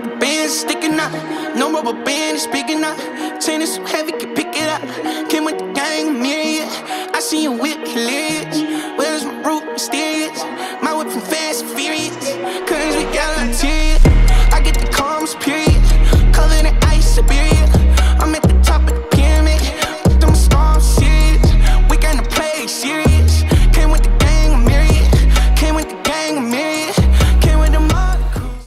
the band sticking out. No rubber band is speaking out. Chain is so heavy, can pick it up. Came with the gang, me